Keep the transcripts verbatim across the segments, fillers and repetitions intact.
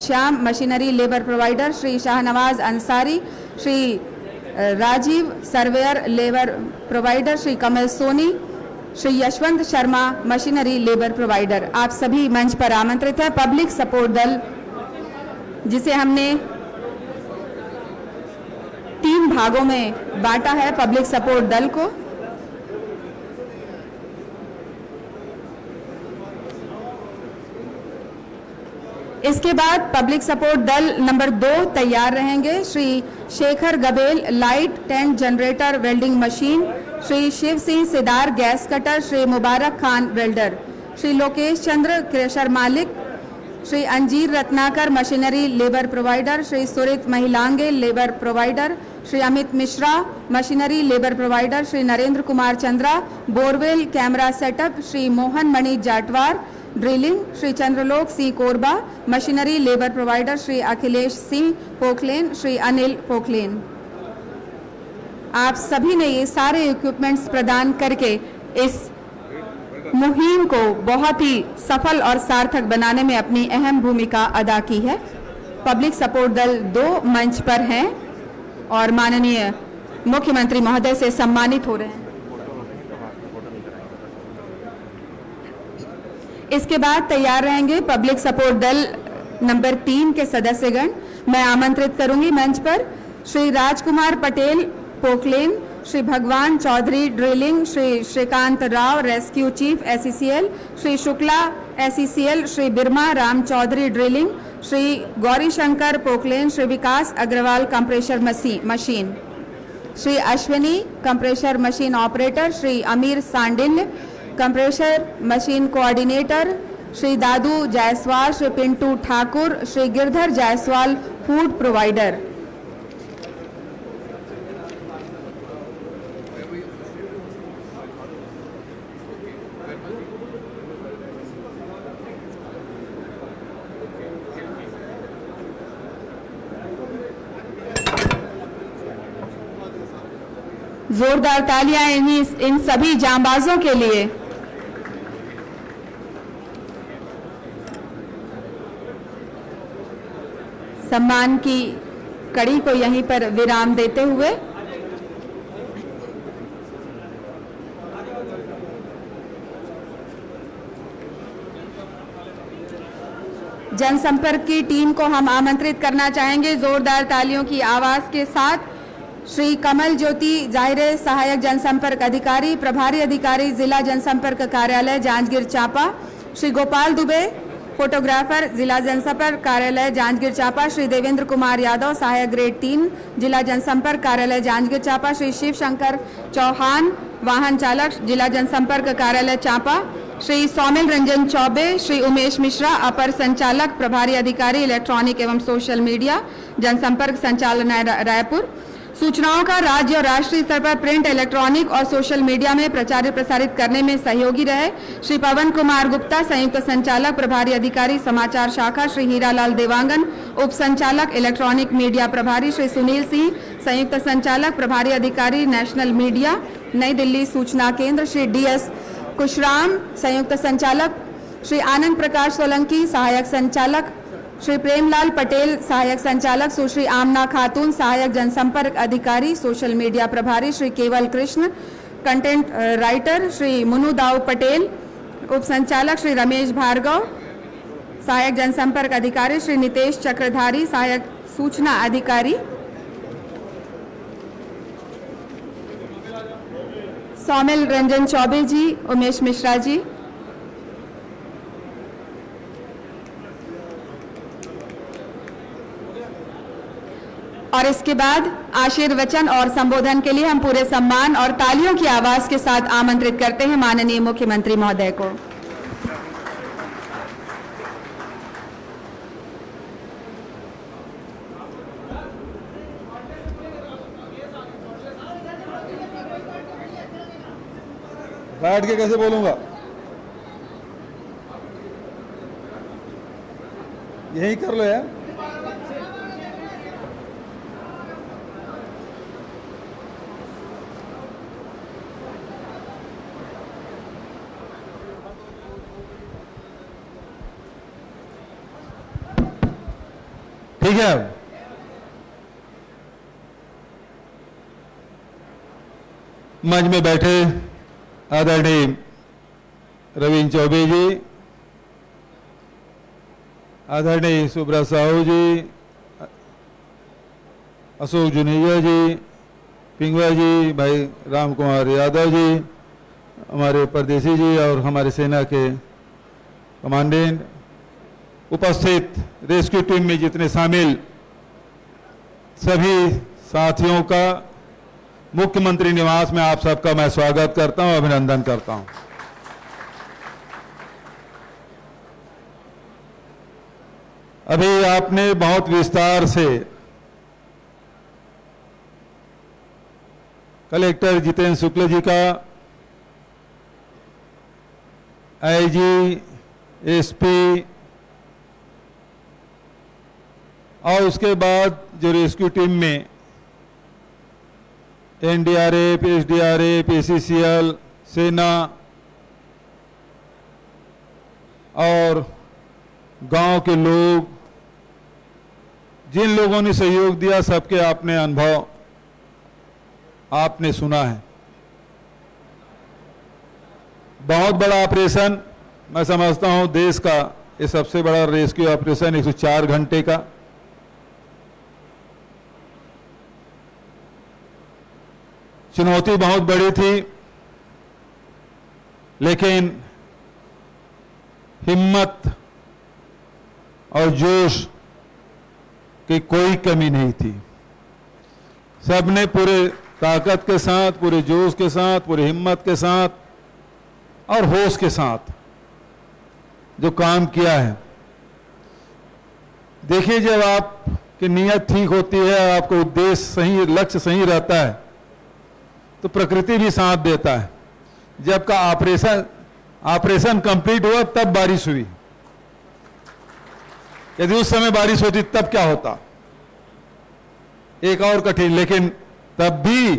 Shyam machinery labour provider, Shri Shahnawaz Ansari, Shri Rajeev surveyor labour provider, Shri Kamal Soni, Shri Yashwant Sharma machinery labour provider. आप सभी मंच पर आमंत्रित हैं। पब्लिक सपोर्ट दल, जिसे हमने तीन भागों में बांटा है, पब्लिक सपोर्ट दल को। इसके बाद पब्लिक सपोर्ट दल नंबर दो तैयार रहेंगे। Shri Shekhar Gabel light tent generator welding machine, Shri Shiv Singh Sidar gas cutter, Shri Mubarak Khan welder, Shri Lokesh Chandra crusher मालिक, Shri Anjeer Ratnakar machinery labour provider, Shri Surit Mahilange labour provider, Shri Amit Mishra machinery labour provider, Shri Narendra Kumar Chandra borewell camera setup, Shri Mohan Mani Jatwar drilling, Shri Chandralok Singh Korba machinery labour provider, Shri Akhilesh Singh Poclain, Shri Anil पोखलेन। आप सभी ने ये सारे इक्विपमेंट्स प्रदान करके इस मुहिम को बहुत ही सफल और सार्थक बनाने में अपनी अहम भूमिका अदा की है। पब्लिक सपोर्ट दल दो मंच पर हैं और माननीय मुख्यमंत्री महोदय से सम्मानित हो रहे हैं। इसके बाद तैयार रहेंगे पब्लिक सपोर्ट दल नंबर तीन के सदस्यगण। मैं आमंत्रित करूंगी मंच पर Shri Rajkumar Patel Poclain, Shri Bhagwan Chaudhary drilling, Shri Shrikant Rao rescue chief SECL, Shri Shukla SECL, Shri Birma Ram Chaudhary drilling, Shri Gauri Shankar Poclain, Shri Vikas Agarwal compressor machine, Shri Ashwini compressor machine operator, Shri Amir Sandilya compressor machine coordinator, Shri Dadu Jaiswal, Shri Pintu Thakur, Shri Girdhar Jaiswal food provider. जोरदार तालियां इन इन सभी जांबाजों के लिए। सम्मान की कड़ी को यहीं पर विराम देते हुए जनसंपर्क की टीम को हम आमंत्रित करना चाहेंगे जोरदार तालियों की आवाज के साथ। श्री कमल ज्योति जाहिरे सहायक जनसंपर्क अधिकारी, प्रभारी अधिकारी जिला जनसंपर्क कार्यालय जांजगीर चांपा, श्री गोपाल दुबे फोटोग्राफर जिला जनसंपर्क कार्यालय जांजगीर चांपा, श्री देवेंद्र कुमार यादव सहायक ग्रेड तीन जिला जनसंपर्क कार्यालय जांजगीर चांपा, श्री शिव शंकर चौहान वाहन चालक जिला जनसंपर्क कार्यालय चांपा, श्री सौमिल रंजन चौबे, श्री उमेश मिश्रा अपर संचालक प्रभारी अधिकारी इलेक्ट्रॉनिक एवं सोशल मीडिया जनसंपर्क संचालनालय रायपुर। सूचनाओं का राज्य और राष्ट्रीय स्तर पर प्रिंट, इलेक्ट्रॉनिक और सोशल मीडिया में प्रचारित प्रसारित करने में सहयोगी रहे श्री पवन कुमार गुप्ता संयुक्त संचालक प्रभारी अधिकारी समाचार शाखा, श्री हीरालाल देवांगन उप संचालक इलेक्ट्रॉनिक मीडिया प्रभारी, श्री सुनील सिंह संयुक्त संचालक प्रभारी अधिकारी नेशनल मीडिया नई दिल्ली सूचना केंद्र, श्री डी एस कुशराम संयुक्त संचालक, श्री आनंद प्रकाश सोलंकी सहायक संचालक, श्री प्रेमलाल पटेल सहायक संचालक, सुश्री आमना खातून सहायक जनसंपर्क अधिकारी सोशल मीडिया प्रभारी, श्री केवल कृष्ण कंटेंट राइटर, श्री मुनु दाऊ पटेल उप संचालक, श्री रमेश भार्गव सहायक जनसंपर्क अधिकारी, श्री नितेश चक्रधारी सहायक सूचना अधिकारी, सौमिल रंजन चौबे जी, उमेश मिश्रा जी। और इसके बाद आशीर्वचन और संबोधन के लिए हम पूरे सम्मान और तालियों की आवाज के साथ आमंत्रित करते हैं माननीय मुख्यमंत्री महोदय को। बैठ के कैसे बोलूंगा, यही कर लो यार। ठीक है। मंच में बैठे आदरणीय रविंद्र चौबे जी, आदरणीय सुब्रत साहू जी, अशोक जुनेजा जी, पिंगवा जी, भाई राम कुमार यादव जी, हमारे परदेसी जी और हमारे सेना के कमांडेंट, उपस्थित रेस्क्यू टीम में जितने शामिल सभी साथियों का मुख्यमंत्री निवास में आप सबका मैं स्वागत करता हूं, अभिनंदन करता हूं। अभी आपने बहुत विस्तार से कलेक्टर जितेंद्र शुक्ल जी का, आईजी, एसपी और उसके बाद जो रेस्क्यू टीम में एनडीआरएफ, एसडीआरएफ, एसीसीएल, सेना और गांव के लोग, जिन लोगों ने सहयोग दिया, सबके आपने अनुभव आपने सुना है। बहुत बड़ा ऑपरेशन, मैं समझता हूं देश का ये सबसे बड़ा रेस्क्यू ऑपरेशन, एक सौ चार घंटे का। चुनौती बहुत बड़ी थी, लेकिन हिम्मत और जोश की कोई कमी नहीं थी। सबने पूरे ताकत के साथ, पूरे जोश के साथ, पूरी हिम्मत के साथ और होश के साथ जो काम किया है। देखिए, जब आपकी नीयत ठीक होती है, आपका उद्देश्य सही, लक्ष्य सही रहता है, तो प्रकृति भी साथ देता है। जब का ऑपरेशन ऑपरेशन कंप्लीट हुआ तब बारिश हुई। यदि उस समय बारिश होती तब क्या होता, एक और कठिन। लेकिन तब भी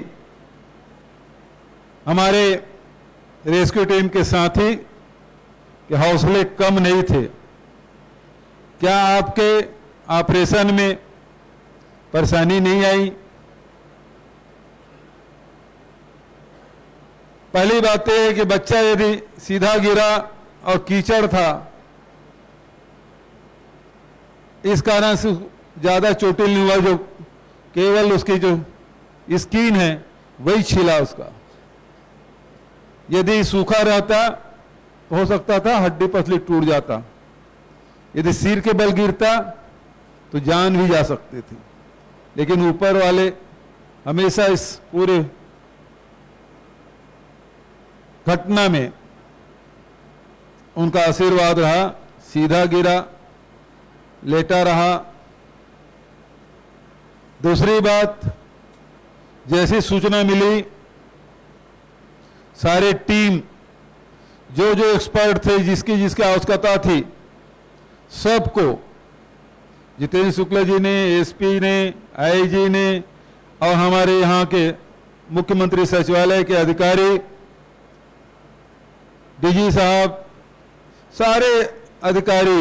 हमारे रेस्क्यू टीम के साथी के हौसले कम नहीं थे। क्या आपके ऑपरेशन में परेशानी नहीं आई? पहली बात यह है कि बच्चा यदि सीधा गिरा और कीचड़ था, इस कारण से ज्यादा चोटिल नहीं हुआ, जो केवल उसकी जो स्किन है वही छिला उसका। यदि सूखा रहता तो हो सकता था हड्डी पसली टूट जाता। यदि सिर के बल गिरता तो जान भी जा सकती थी। लेकिन ऊपर वाले हमेशा इस पूरे घटना में उनका आशीर्वाद रहा। सीधा गिरा, लेटा रहा। दूसरी बात, जैसी सूचना मिली, सारे टीम जो जो एक्सपर्ट थे, जिसकी जिसकी आवश्यकता थी, सबको जितेंद्र शुक्ल जी ने, एसपी ने, आईजी ने और हमारे यहाँ के मुख्यमंत्री सचिवालय के अधिकारी, डीजी साहब, सारे अधिकारी,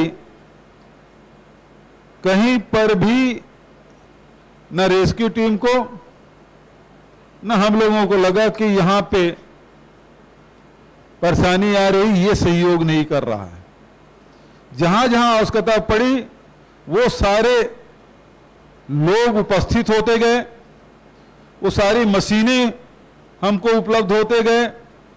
कहीं पर भी न रेस्क्यू टीम को न हम लोगों को लगा कि यहां पे परेशानी आ रही, ये सहयोग नहीं कर रहा है। जहां जहां आवश्यकता पड़ी वो सारे लोग उपस्थित होते गए, वो सारी मशीनें हमको उपलब्ध होते गए,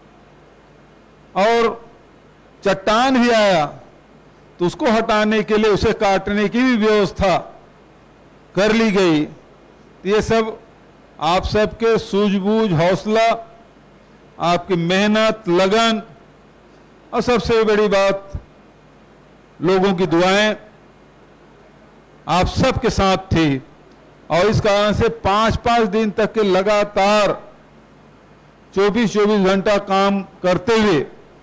और चट्टान भी आया तो उसको हटाने के लिए, उसे काटने की भी व्यवस्था कर ली गई। ये सब आप सबके सूझबूझ, हौसला, आपकी मेहनत, लगन और सबसे बड़ी बात लोगों की दुआएं आप सबके साथ थी। और इस कारण से पांच पांच दिन तक के लगातार चौबीस चौबीस घंटा काम करते हुए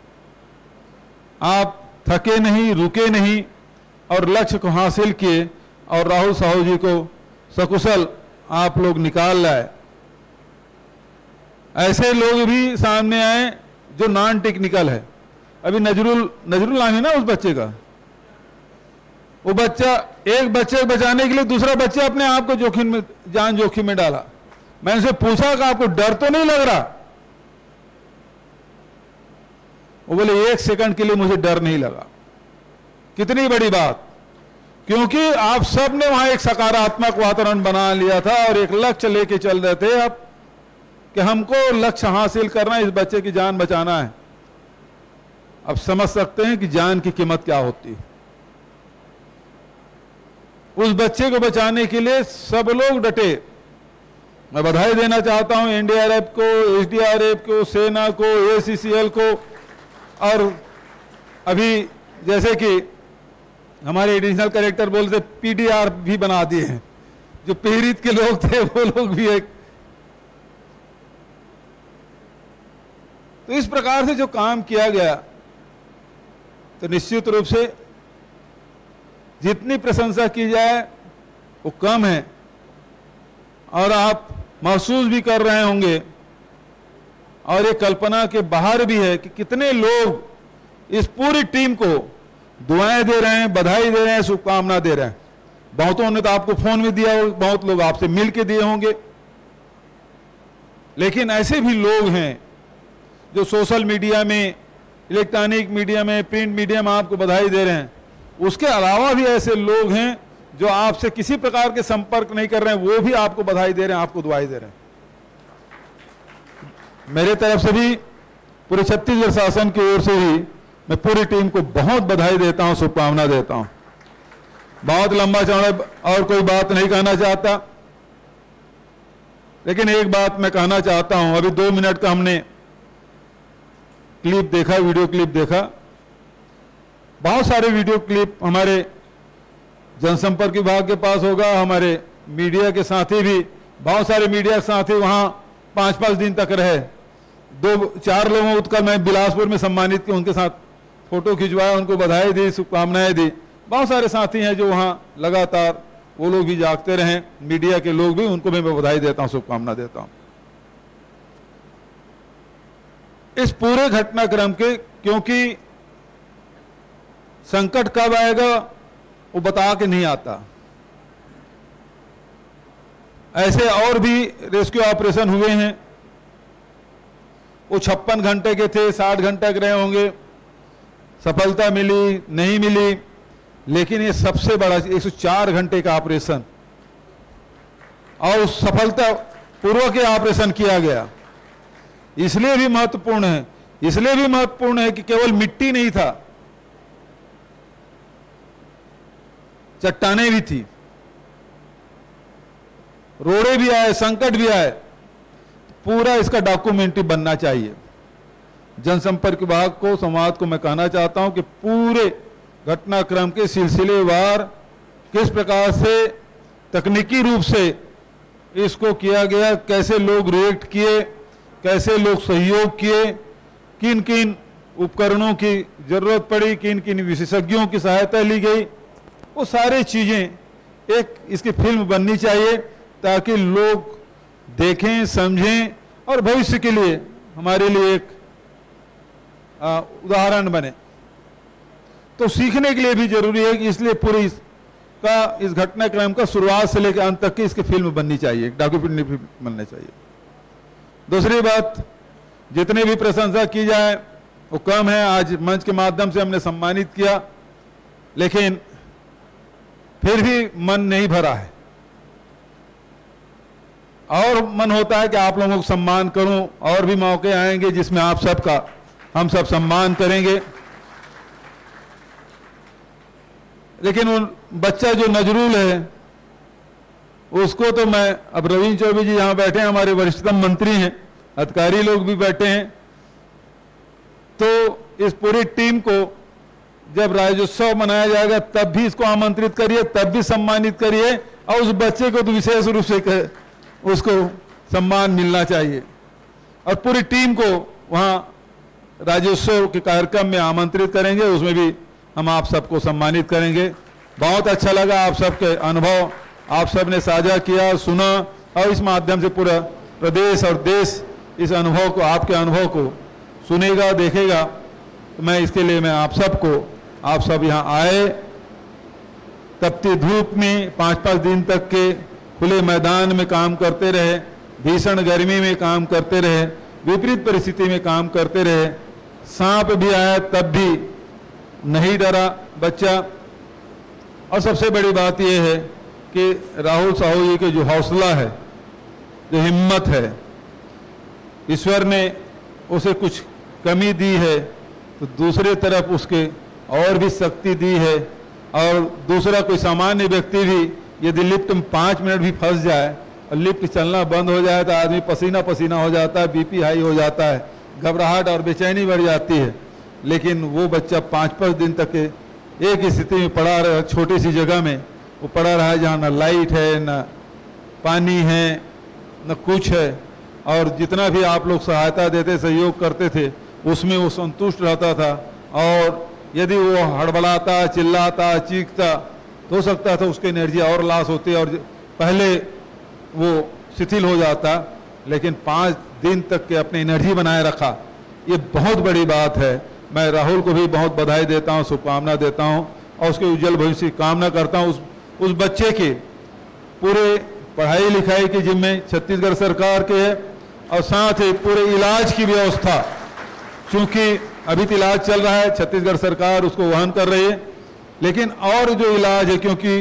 आप थके नहीं, रुके नहीं और लक्ष्य को हासिल किए। और राहुल साहू जी को सकुशल आप लोग निकाल लाए। ऐसे लोग भी सामने आए जो नॉन टेक्निकल है। अभी नजरुल नजरुल नाम है ना उस बच्चे का, वो बच्चा, एक बच्चे को बचाने के लिए दूसरा बच्चा अपने आप को जोखिम में, जान जोखिम में डाला। मैंने उनसे पूछा कि आपको डर तो नहीं लग रहा? वो बोले एक सेकंड के लिए मुझे डर नहीं लगा। कितनी बड़ी बात, क्योंकि आप सब ने वहां एक सकारात्मक वातावरण बना लिया था और एक लक्ष्य लेके चल रहे थे अब कि हमको लक्ष्य हासिल करना है, इस बच्चे की जान बचाना है। अब समझ सकते हैं कि जान की कीमत क्या होती है। उस बच्चे को बचाने के लिए सब लोग डटे। मैं बधाई देना चाहता हूं एन डी आर एफ को, एस डी आर एफ को, सेना को, ए सी सी एल को, और अभी जैसे कि हमारे एडिशनल कलेक्टर बोलते पी डी आर भी बना दिए हैं, जो पीड़ित के लोग थे वो लोग भी एक। तो इस प्रकार से जो काम किया गया, तो निश्चित रूप से जितनी प्रशंसा की जाए वो कम है। और आप महसूस भी कर रहे होंगे और ये कल्पना के बाहर भी है कि कितने लोग इस पूरी टीम को दुआएं दे रहे हैं, बधाई दे रहे हैं, शुभकामना दे रहे हैं। बहुतों ने तो आपको फोन में दिया, बहुत लोग आपसे मिल के दिए होंगे। लेकिन ऐसे भी लोग हैं जो सोशल मीडिया में, इलेक्ट्रॉनिक मीडिया में, प्रिंट मीडिया में आपको बधाई दे रहे हैं। उसके अलावा भी ऐसे लोग हैं जो आपसे किसी प्रकार के संपर्क नहीं कर रहे हैं, वो भी आपको बधाई दे रहे हैं, आपको दुआई दे रहे हैं। मेरे तरफ से भी, पूरे छत्तीसगढ़ शासन की ओर से भी मैं पूरी टीम को बहुत बधाई देता हूं, शुभकामना देता हूं। बहुत लंबा चौड़ा और कोई बात नहीं कहना चाहता, लेकिन एक बात मैं कहना चाहता हूं। अभी दो मिनट का हमने क्लिप देखा, वीडियो क्लिप देखा। बहुत सारे वीडियो क्लिप हमारे जनसंपर्क विभाग के पास होगा, हमारे मीडिया के साथी भी, बहुत सारे मीडिया के साथी वहां पांच पांच दिन तक रहे। दो चार लोगों को मैं बिलासपुर में सम्मानित किया, उनके साथ फोटो खिंचवाया, उनको बधाई दी, शुभकामनाएं दी। बहुत सारे साथी हैं जो वहां लगातार, वो लोग भी जागते रहे, मीडिया के लोग भी, उनको भी मैं बधाई देता हूं, शुभकामना देता हूं इस पूरे घटनाक्रम के। क्योंकि संकट कब आएगा वो बता के नहीं आता। ऐसे और भी रेस्क्यू ऑपरेशन हुए हैं, वो छप्पन घंटे के थे, साठ घंटे के रहे होंगे, सफलता मिली नहीं मिली, लेकिन ये सबसे बड़ा एक सौ चार घंटे का ऑपरेशन, और उस सफलता पूर्वक ऑपरेशन किया गया। इसलिए भी महत्वपूर्ण है, इसलिए भी महत्वपूर्ण है कि केवल मिट्टी नहीं था, चट्टानें भी थी, रोड़े भी आए, संकट भी आए। पूरा इसका डॉक्यूमेंट्री बनना चाहिए। जनसंपर्क विभाग को, समाज को मैं कहना चाहता हूं कि पूरे घटनाक्रम के सिलसिलेवार किस प्रकार से तकनीकी रूप से इसको किया गया, कैसे लोग रिएक्ट किए, कैसे लोग सहयोग किए, किन किन उपकरणों की जरूरत पड़ी, किन किन विशेषज्ञों की सहायता ली गई, वो सारी चीजें एक इसकी फिल्म बननी चाहिए ताकि लोग देखें, समझें और भविष्य के लिए हमारे लिए एक आ, उदाहरण बने। तो सीखने के लिए भी जरूरी है कि इसलिए पूरी इसका इस घटनाक्रम का शुरुआत से लेकर अंत तक की इसकी फिल्म बननी चाहिए, डॉक्यूमेंट्री फिल्म बननी चाहिए। दूसरी बात, जितने भी प्रशंसा की जाए वो कम है। आज मंच के माध्यम से हमने सम्मानित किया, लेकिन फिर भी मन नहीं भरा है, और मन होता है कि आप लोगों को सम्मान करूं। और भी मौके आएंगे जिसमें आप सबका हम सब सम्मान करेंगे। लेकिन उन बच्चा जो नजरूल है उसको तो मैं, अब रविंद्र चौबे जी यहां बैठे हैं, हमारे वरिष्ठतम मंत्री हैं, अधिकारी लोग भी बैठे हैं, तो इस पूरी टीम को जब राज्योत्सव मनाया जाएगा तब भी इसको आमंत्रित करिए, तब भी सम्मानित करिए, और उस बच्चे को तो विशेष रूप से उसको सम्मान मिलना चाहिए। और पूरी टीम को वहां राज्योत्सव के कार्यक्रम में आमंत्रित करेंगे, उसमें भी हम आप सबको सम्मानित करेंगे। बहुत अच्छा लगा आप सबके अनुभव, आप सब ने साझा किया, सुना, और इस माध्यम से पूरा प्रदेश और देश इस अनुभव को, आपके अनुभव को सुनेगा, देखेगा। तो मैं इसके लिए मैं आप सबको, आप सब यहाँ आए, तपती धूप में पाँच पाँच दिन तक के खुले मैदान में काम करते रहे, भीषण गर्मी में काम करते रहे, विपरीत परिस्थिति में काम करते रहे। सांप भी आया तब भी नहीं डरा बच्चा। और सबसे बड़ी बात यह है कि राहुल साहू जी के जो हौसला है, जो हिम्मत है, ईश्वर ने उसे कुछ कमी दी है तो दूसरे तरफ उसके और भी शक्ति दी है। और दूसरा कोई सामान्य व्यक्ति भी यदि लिफ्ट में पाँच मिनट भी फंस जाए और लिफ्ट चलना बंद हो जाए तो आदमी पसीना पसीना हो जाता है, बीपी हाई हो जाता है, घबराहट और बेचैनी बढ़ जाती है। लेकिन वो बच्चा पाँच पाँच दिन तक एक ही स्थिति में पड़ा रहा, छोटी सी जगह में वो पड़ा रहा है जहाँ न लाइट है, न पानी है, न कुछ है। और जितना भी आप लोग सहायता देते, सहयोग करते थे, उसमें वो संतुष्ट रहता था। और यदि वो हड़बड़ाता, चिल्लाता, चीखता तो हो सकता था उसकी एनर्जी और लॉस होती और पहले वो शिथिल हो जाता। लेकिन पाँच दिन तक के अपनी एनर्जी बनाए रखा, ये बहुत बड़ी बात है। मैं राहुल को भी बहुत बधाई देता हूँ, शुभकामना देता हूँ और उसके उज्जवल भविष्य की कामना करता हूँ। उस उस बच्चे के पूरे पढ़ाई लिखाई की जिम्मे छत्तीसगढ़ सरकार के है और साथ ही पूरे इलाज की व्यवस्था, क्योंकि अभी तो इलाज चल रहा है, छत्तीसगढ़ सरकार उसको वहन कर रही है, लेकिन और जो इलाज है, क्योंकि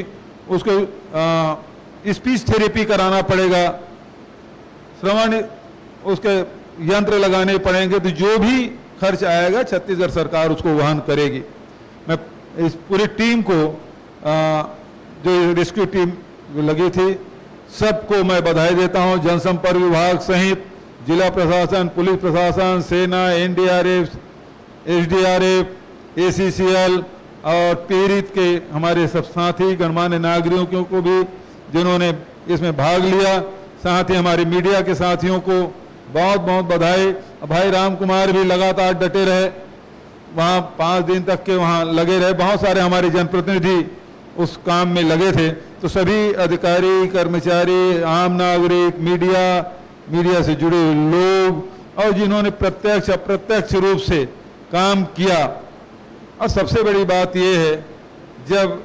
उसको स्पीच थेरेपी कराना पड़ेगा, श्रवण उसके यंत्र लगाने पड़ेंगे, तो जो भी खर्च आएगा छत्तीसगढ़ सरकार उसको वहन करेगी। मैं इस पूरी टीम को, आ, जो रेस्क्यू टीम लगी थी, सबको मैं बधाई देता हूं। जनसंपर्क विभाग सहित जिला प्रशासन, पुलिस प्रशासन, सेना, एनडीआरएफ, एसडीआरएफ, एसीसीएल और पीड़ित के हमारे सब साथी गणमान्य नागरिकों को भी जिन्होंने इसमें भाग लिया, साथ ही हमारे मीडिया के साथियों को बहुत बहुत बधाई। भाई राम कुमार भी लगातार डटे रहे, वहाँ पाँच दिन तक के वहाँ लगे रहे। बहुत सारे हमारे जनप्रतिनिधि उस काम में लगे थे। तो सभी अधिकारी, कर्मचारी, आम नागरिक, मीडिया, मीडिया से जुड़े हुए लोग और जिन्होंने प्रत्यक्ष अप्रत्यक्ष रूप से काम किया। और सबसे बड़ी बात यह है, जब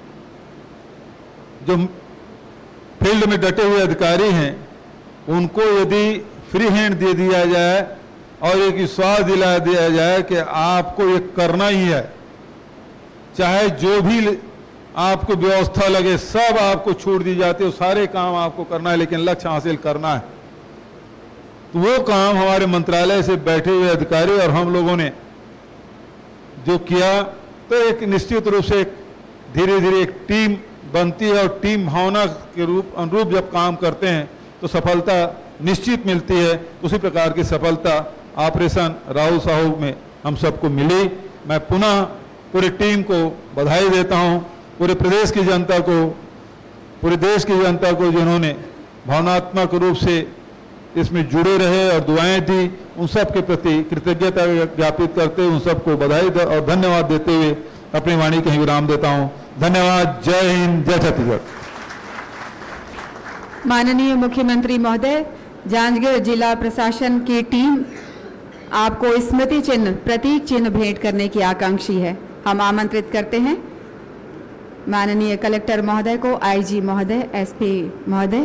जो फील्ड में डटे हुए अधिकारी हैं उनको यदि फ्री हैंड दे दिया जाए और एक विश्वास दिला दिया जाए कि आपको ये करना ही है, चाहे जो भी आपको व्यवस्था लगे सब आपको छूट दी जाती है, सारे काम आपको करना है, लेकिन लक्ष्य हासिल करना है, तो वो काम हमारे मंत्रालय से बैठे हुए अधिकारी और हम लोगों ने जो किया, तो एक निश्चित रूप से धीरे धीरे एक टीम बनती है और टीम भावना के रूप अनुरूप जब काम करते हैं तो सफलता निश्चित मिलती है। उसी प्रकार की सफलता ऑपरेशन राहुल साहू में हम सबको मिली। मैं पुनः पूरी टीम को बधाई देता हूं, पूरे प्रदेश की जनता को, पूरे देश की जनता को जिन्होंने भावनात्मक रूप से इसमें जुड़े रहे और दुआएं दी, उन सब के प्रति कृतज्ञता ज्ञापित करते हुए उन सबको बधाई और धन्यवाद देते हुए अपनी वाणी कहीं विराम देता हूं। धन्यवाद। जय हिंद, जय छत्तीसगढ़। माननीय मुख्यमंत्री महोदय, जांजगीर जिला प्रशासन की टीम आपको स्मृति चिन्ह, प्रतीक चिन्ह भेंट करने की आकांक्षी है। हम आमंत्रित करते हैं माननीय कलेक्टर महोदय को, आईजी महोदय, एसपी महोदय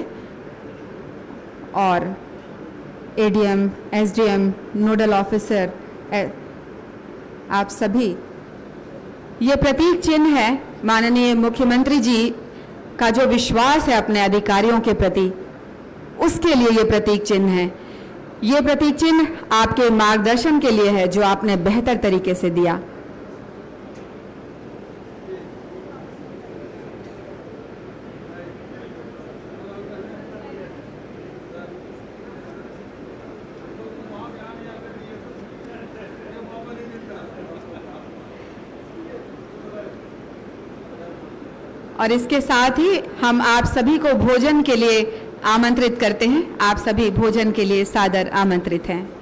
और एडीएम, एसडीएम, नोडल ऑफिसर, आप सभी। ये प्रतीक चिन्ह है माननीय मुख्यमंत्री जी का जो विश्वास है अपने अधिकारियों के प्रति, उसके लिए ये प्रतीक चिन्ह है। ये प्रतीक चिन्ह आपके मार्गदर्शन के लिए है जो आपने बेहतर तरीके से दिया। और इसके साथ ही हम आप सभी को भोजन के लिए आमंत्रित करते हैं। आप सभी भोजन के लिए सादर आमंत्रित हैं।